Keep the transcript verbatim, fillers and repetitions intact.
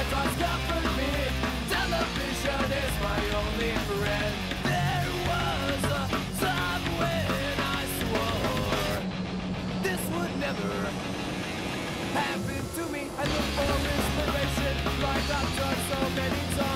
tries comfort me. Television is my only friend. There was a time when I swore this would never happen to me. I look for inspiration like I've done so many times.